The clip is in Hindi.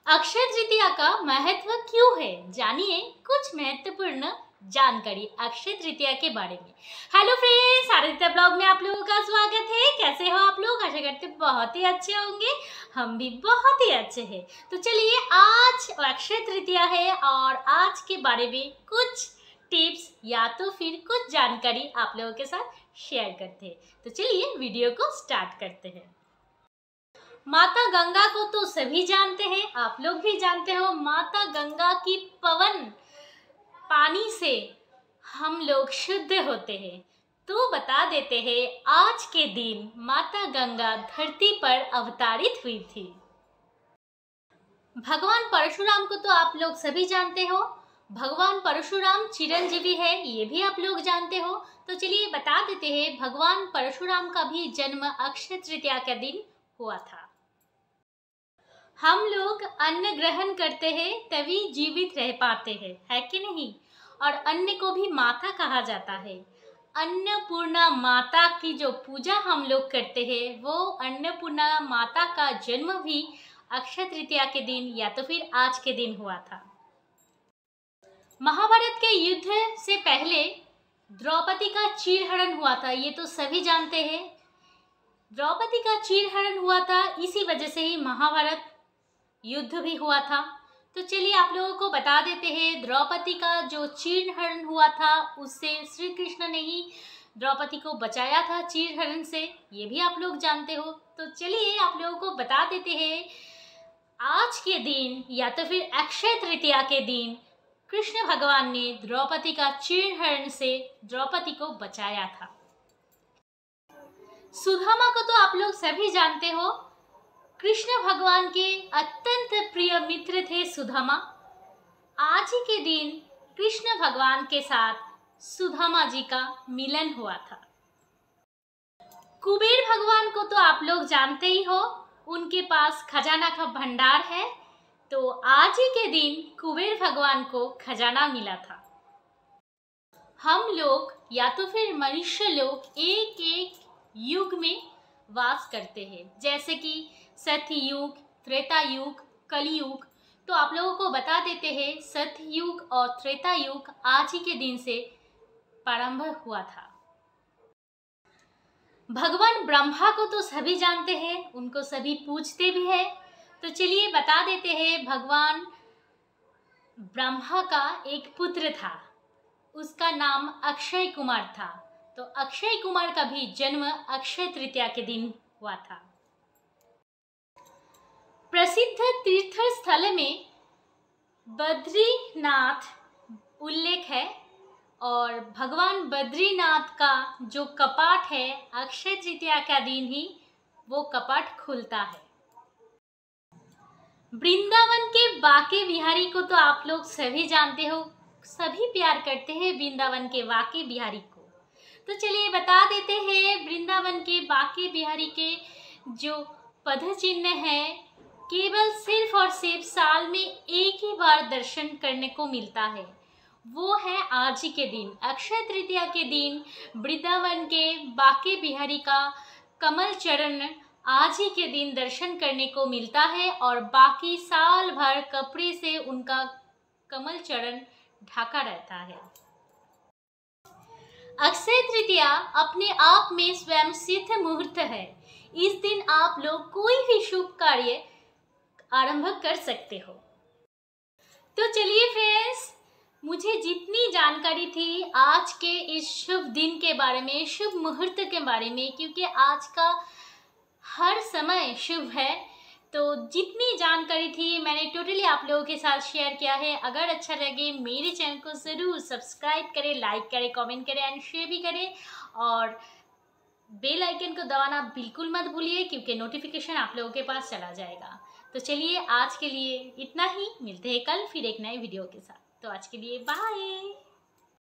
अक्षय तृतीया का महत्व क्यों है, जानिए कुछ महत्वपूर्ण जानकारी अक्षय तृतीया के बारे में। हेलो फ्रेंड्स, आदित्य ब्लॉग में आप लोगों का स्वागत है। कैसे हो आप लोग? आशा करते बहुत ही अच्छे होंगे। हम भी बहुत ही अच्छे हैं। तो चलिए, आज अक्षय तृतीया है और आज के बारे में कुछ टिप्स या तो फिर कुछ जानकारी आप लोगों के साथ शेयर करते हैं। तो चलिए वीडियो को स्टार्ट करते हैं। माता गंगा को तो सभी जानते हैं, आप लोग भी जानते हो। माता गंगा की पवन पानी से हम लोग शुद्ध होते हैं। तो बता देते हैं, आज के दिन माता गंगा धरती पर अवतरित हुई थी। भगवान परशुराम को तो आप लोग सभी जानते हो। भगवान परशुराम चिरंजीवी है, ये भी आप लोग जानते हो। तो चलिए बता देते हैं, भगवान परशुराम का भी जन्म अक्षय तृतीया के दिन हुआ था। हम लोग अन्न ग्रहण करते हैं तभी जीवित रह पाते हैं, है कि नहीं? और अन्न को भी माता कहा जाता है। अन्नपूर्णा माता की जो पूजा हम लोग करते हैं, वो अन्नपूर्णा माता का जन्म भी अक्षय तृतीया के दिन या तो फिर आज के दिन हुआ था। महाभारत के युद्ध से पहले द्रौपदी का चीरहरण हुआ था, ये तो सभी जानते हैं। द्रौपदी का चीरहरण हुआ था, इसी वजह से ही महाभारत युद्ध भी हुआ था। तो चलिए आप लोगों को बता देते हैं, द्रौपदी का जो चीरहरण हुआ था उससे श्री कृष्ण ने ही द्रौपदी को बचाया था चीरहरण से, ये भी आप लोग जानते हो। तो चलिए आप लोगों को बता देते हैं, आज के दिन या तो फिर अक्षय तृतीया के दिन कृष्ण भगवान ने द्रौपदी का चीरहरण से द्रौपदी को बचाया था। सुदामा को तो आप लोग सभी जानते हो। कृष्ण भगवान के अत्यंत प्रिय मित्र थे सुदामा। आज ही के दिन कृष्ण भगवान के साथ सुदामा जी का मिलन हुआ था। कुबेर भगवान को तो आप लोग जानते ही हो, उनके पास खजाना का भंडार है। तो आज ही के दिन कुबेर भगवान को खजाना मिला था। हम लोग या तो फिर मनुष्य लोग एक एक युग में वास करते हैं, जैसे कि सत्ययुग, त्रेता युग, कलयुग। तो आप लोगों को बता देते हैं, सत्ययुग और त्रेता युग आज ही के दिन से प्रारंभ हुआ था। भगवान ब्रह्मा को तो सभी जानते हैं, उनको सभी पूजते भी हैं। तो चलिए बता देते हैं, भगवान ब्रह्मा का एक पुत्र था, उसका नाम अक्षय कुमार था। तो अक्षय कुमार का भी जन्म अक्षय तृतीया के दिन हुआ था। प्रसिद्ध तीर्थ स्थल में बद्रीनाथ उल्लेख है और भगवान बद्रीनाथ का जो कपाट है, अक्षय तृतीया का दिन ही वो कपाट खुलता है। वृंदावन के बांके बिहारी को तो आप लोग सभी जानते हो, सभी प्यार करते हैं वृंदावन के बांके बिहारी को। तो चलिए बता देते हैं, वृंदावन के बांके बिहारी के जो पद चिन्ह है, केवल सिर्फ और सिर्फ साल में एक ही बार दर्शन करने को मिलता है। वो है आज ही के दिन, अक्षय तृतीया के दिन वृंदावन के बांके बिहारी का कमल चरण आज ही के दिन दर्शन करने को मिलता है और बाकी साल भर कपड़े से उनका कमल चरण ढका रहता है। अक्षय तृतीया अपने आप में स्वयं सिद्ध मुहूर्त है। इस दिन आप लोग कोई भी शुभ कार्य आरंभ कर सकते हो। तो चलिए फ्रेंड्स, मुझे जितनी जानकारी थी आज के इस शुभ दिन के बारे में, शुभ मुहूर्त के बारे में, क्योंकि आज का हर समय शुभ है, तो जितनी जानकारी थी मैंने टोटली आप लोगों के साथ शेयर किया है। अगर अच्छा लगे मेरे चैनल को ज़रूर सब्सक्राइब करें, लाइक करें, कमेंट करें एंड शेयर भी करें और बेल आइकन को दबाना बिल्कुल मत भूलिए, क्योंकि नोटिफिकेशन आप लोगों के पास चला जाएगा। तो चलिए आज के लिए इतना ही, मिलते हैं कल फिर एक नए वीडियो के साथ। तो आज के लिए बाय।